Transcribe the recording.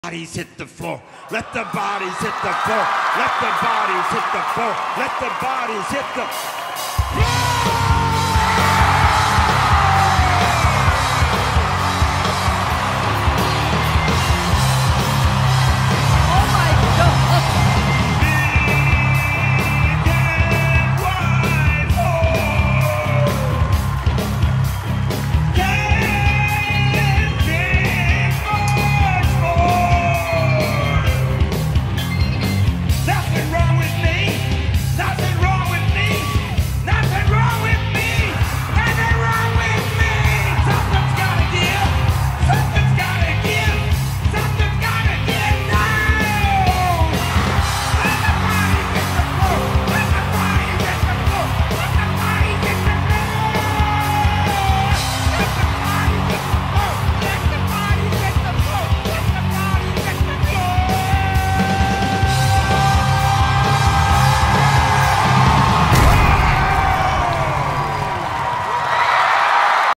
Bodies hit the floor. Let the bodies hit the floor. Let the bodies hit the floor. Let the bodies hit the floor.